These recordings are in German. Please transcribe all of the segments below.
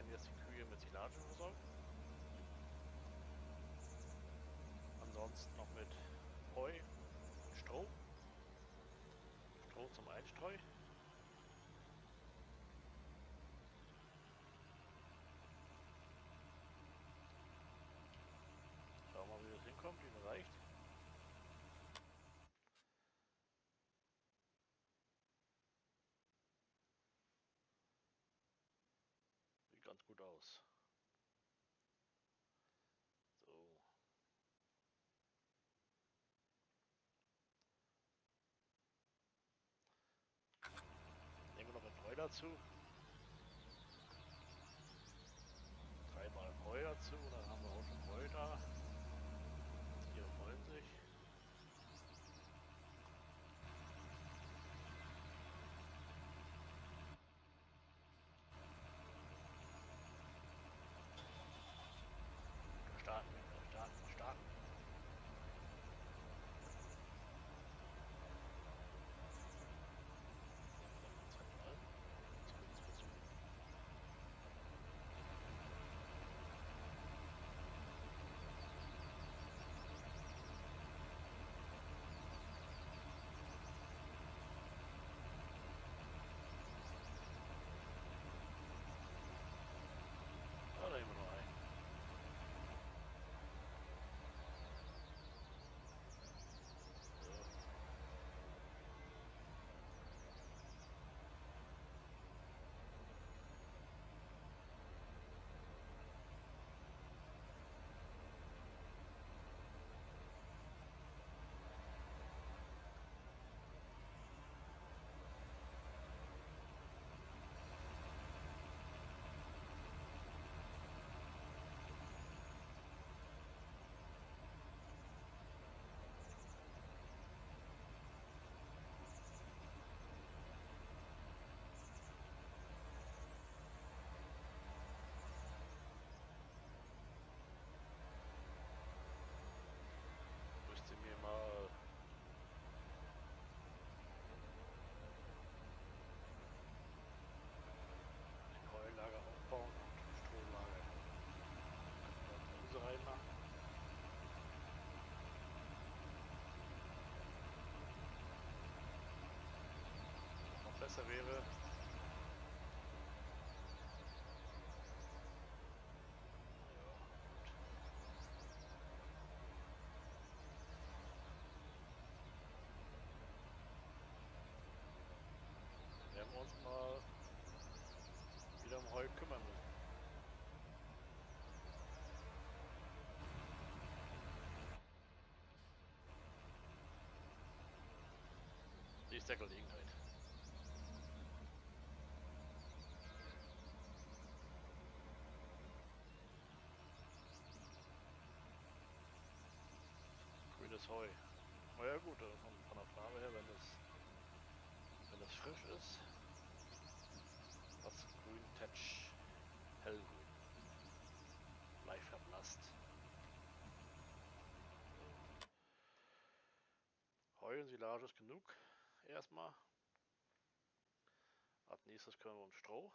jetzt die Kühe mit Silage versorgen. Ansonsten noch mit Heu und Stroh. Stroh zum Einstreu. Schauen wir mal, wie das hinkommt, wie das reicht. Sieht ganz gut aus. So. Nehmen wir noch ein Heu dazu. 3-mal Heu dazu, dann haben wir auch schon Heu da. Die Tiere freuen sich. Starten, starten, starten. Zweimal. Zumindest versuchen. Ja, da nehmen wir noch einen. So. Müsste mir mal ein Heulager aufbauen und ein Strohlager. Können wir Gemüse reinmachen. Was noch besser wäre, werden wir uns mal wieder um Heu kümmern müssen. Nächste Gelegenheit. Grünes Heu. Na ja gut, von der Farbe her, wenn das frisch ist, was grün Tetsch, hellgrün, leicht verblasst. So. Heu und Silage ist genug, erstmal. Als nächstes können wir uns Stroh.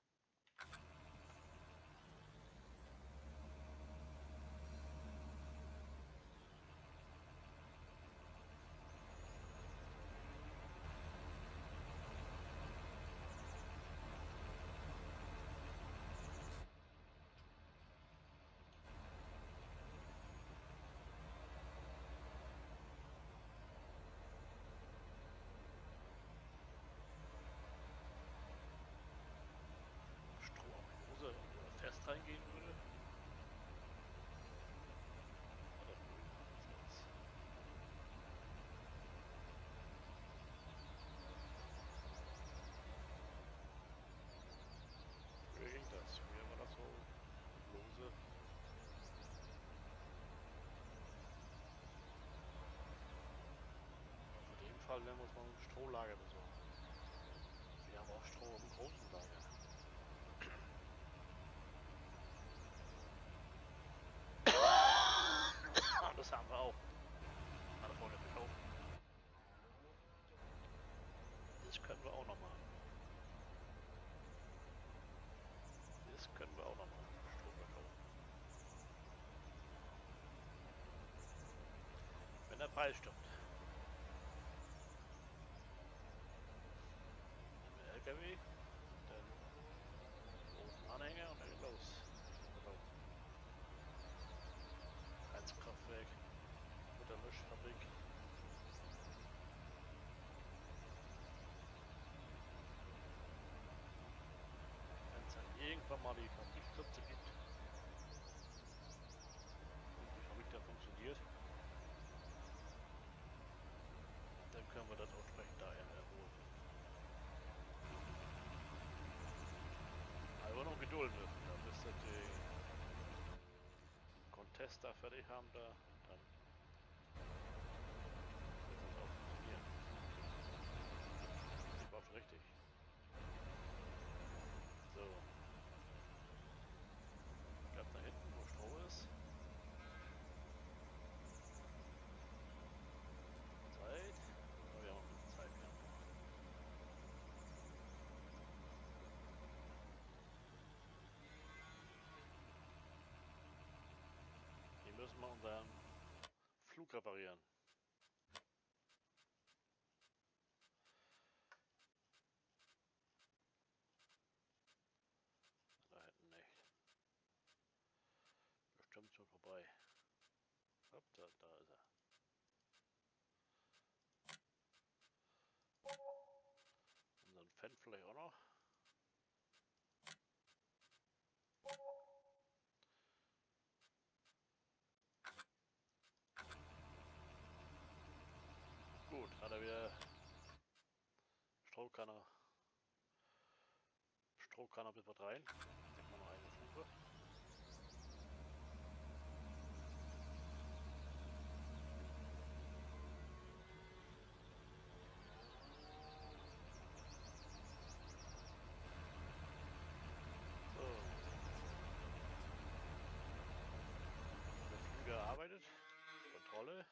Stroh auf Hose fest reingehen würde. Oder grün. Früher ging das. Früher war das so lose. In dem Fall werden wir uns mal ein Strohlager besorgen. Wir haben auch Stroh im großen Lager. Das haben wir auch. Alle vorne gekauft. Das können wir auch noch machen. Das können wir auch nochmal Strom bekommen. Wenn der Preis stimmt. Der LKW, dann großen Anhänger und dann geht los. Heizkraftwerk, Futtermischfabrik. Wenn es dann irgendwann mal die Fabrikplätze gibt und die Fabrik dann funktioniert, dann können wir das auch entsprechend da erholen. Aber noch Geduld müssen, da bis wir den Contest da fertig haben, da, dann wird das auch funktionieren. Überhaupt richtig. So. Ganz da hinten, wo Stroh ist. Zeit. Oh, wir haben noch ein bisschen Zeit, ja. Hier müssen wir unseren Flug reparieren. Da hinten nicht. Bestimmt schon vorbei. Hopp, da ist er. Unseren Fan vielleicht auch noch. Gut, hat er wieder Strohkanner bis was rein. Denkt man noch eine Fuge. So. Der Flüger arbeitet. Kontrolle.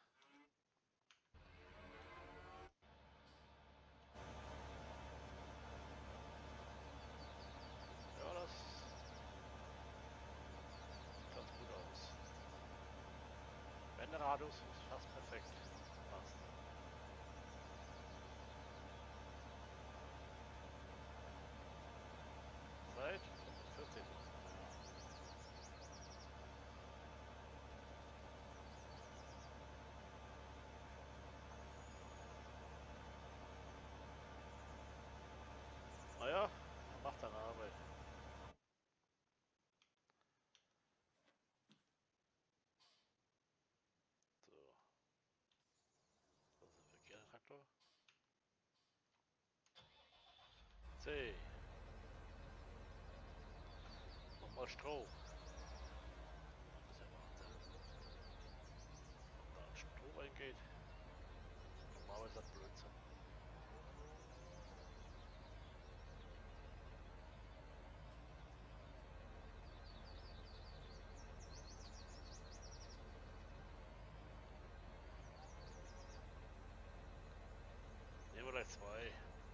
Ja, das sieht ganz gut aus. Wenderadius ist fast perfekt. Passt. Zeit 14. Naja, macht seine Arbeit. So. Das ist der verkehrte Traktor. C. Nochmal Stroh. Das ist ja Wahnsinn. Ob da Stroh reingeht. Normalerweise ist das Blödsinn. Nehmen wir gleich zwei.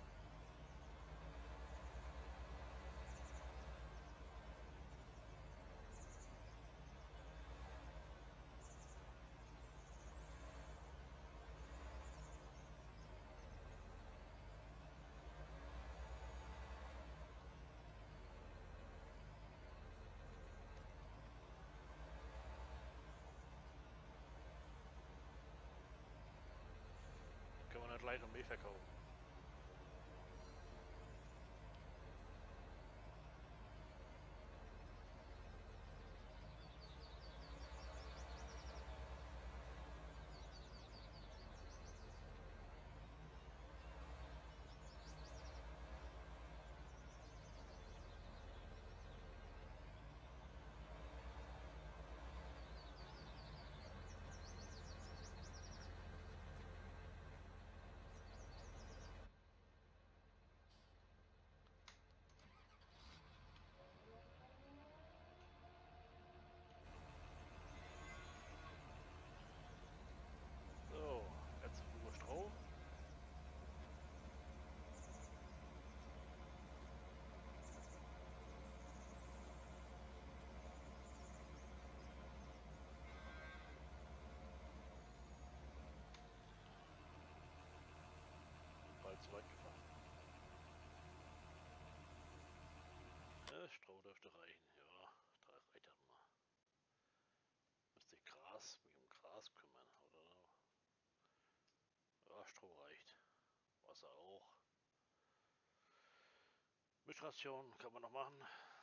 Können wir dann gleich noch mehr verkaufen. dürfte reichen. Ja, da reicht das mal. Müsste ich mich um Gras kümmern, oder? Ja, Stroh reicht. Wasser auch. Mischration kann man noch machen.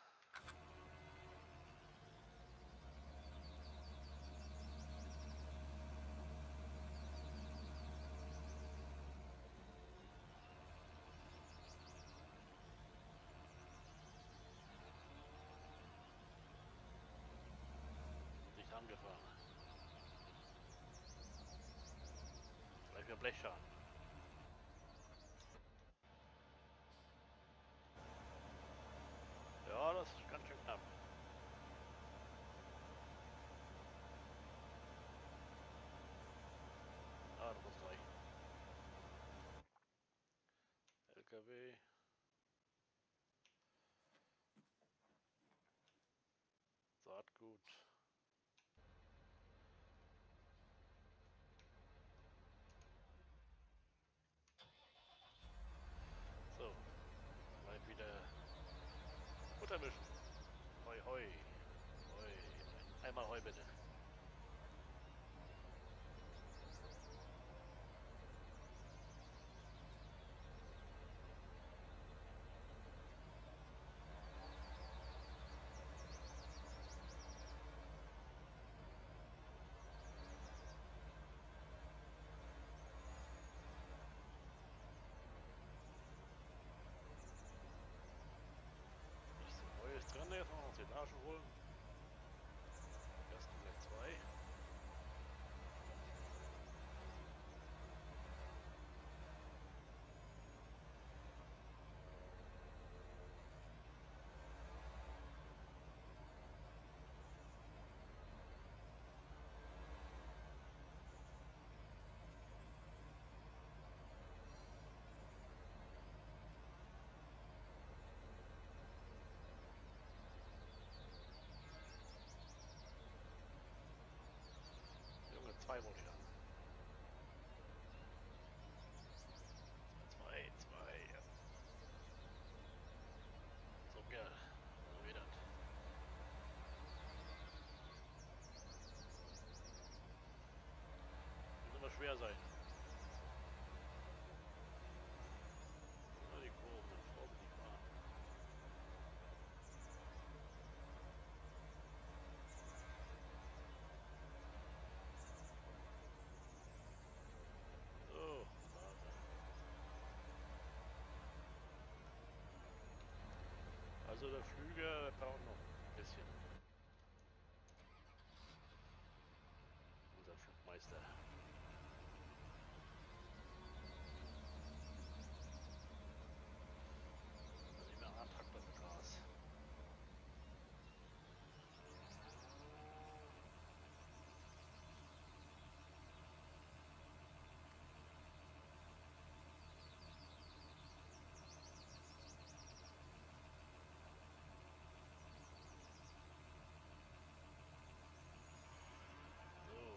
Nicht angefahren. Gleich wieder Blechschaden. Ja, das ist ganz schön knapp. Ah, das muss reichen. LKW. Saatgut. So, gleich wieder Futter mischen. Hoi, hoi. Hoi. Einmal Heu bitte. Heu ist dran, jetzt mal noch Silage holen. Ersten gleich 2. Junge, 2 wollte ich haben. 2. Ja. So, Kerl. So geht das. Muss immer schwer sein. Ja, die Kurven, vorsichtig fahren. So, warte. Also der Flüger braucht noch ein bisschen. Unser Flugmeister. Also immer einen Traktor mit Gras. So,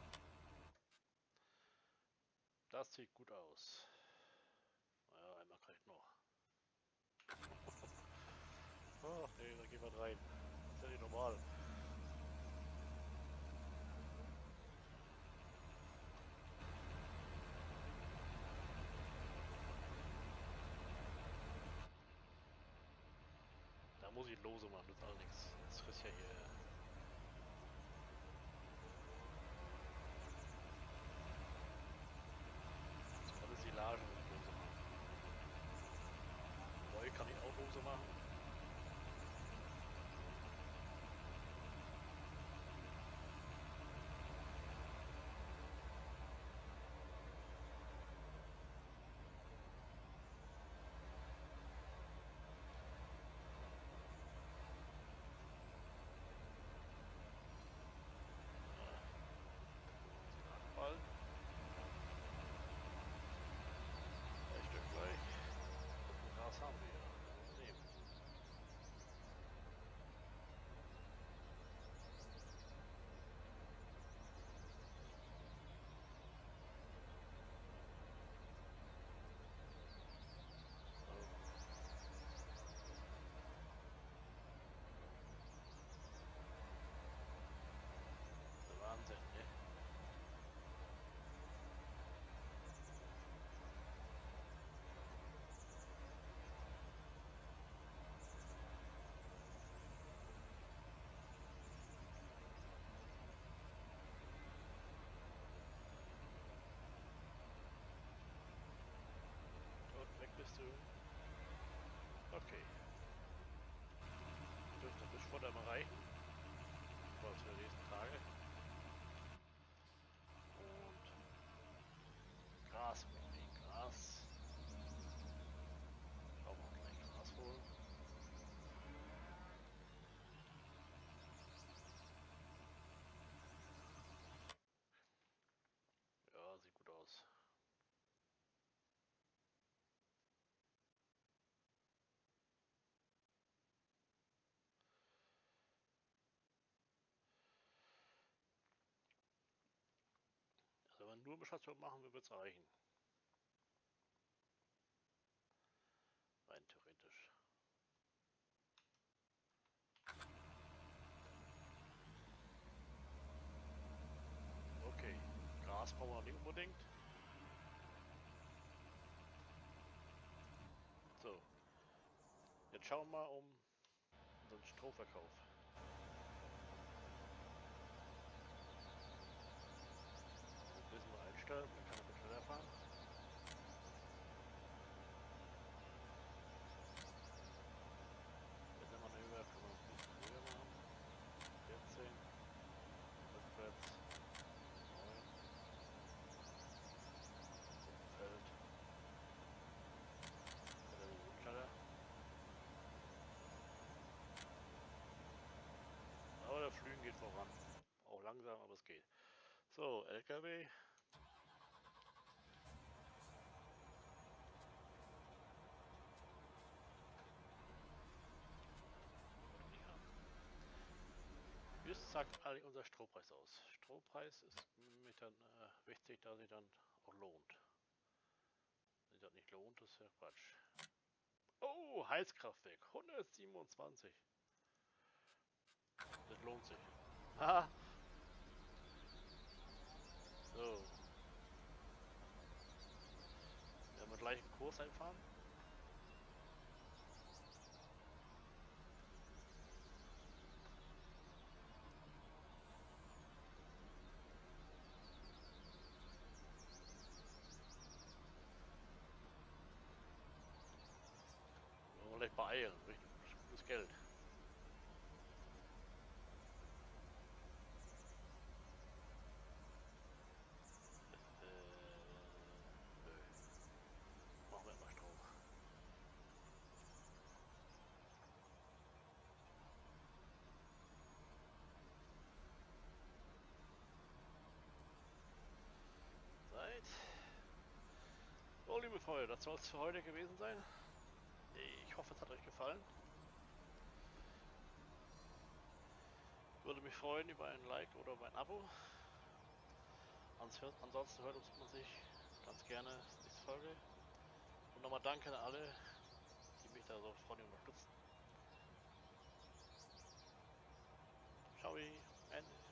das sieht gut aus. Naja, einmal reicht noch. Oh, nee, da geht was rein. Ist ja nicht normal. Da muss ich lose machen, das ist alles nichts. Das frisst ja hier. Alle Silagen lose machen. Heu kann ich auch lose machen. Nulmerstation machen, wir es erreichen. Rein theoretisch. Okay, Gras brauchen wir noch nicht unbedingt. So, jetzt schauen wir mal um unseren Strohverkauf. Ein bisschen mal einstellen, dann kann er schneller fahren. Wendemanöver können wir ein bisschen höher machen. 14, rückwärts, 9, Feld, schneller. Aber der Flügen geht voran. Auch langsam, aber es geht. So, LKW. Wie sagt eigentlich unser Strompreis aus? Strompreis ist mit dann wichtig, dass sich dann auch lohnt. Wenn sich das nicht lohnt, ist ja Quatsch. Oh, Heizkraftwerk, 127. Das lohnt sich. Haha. So. Werden wir gleich einen Kurs einfahren? Wollen wir gleich beeilen, richtig gutes Geld. Nö. Machen wir immer Strom. Zeit. So, liebe Freunde, das soll es für heute gewesen sein. Ich hoffe, es hat euch gefallen. Würde mich freuen über ein Like oder über ein Abo. Ansonsten hört uns man sich ganz gerne nächste Folge. Und nochmal danke an alle, die mich da so freundlich unterstützen. Ciao, Ende.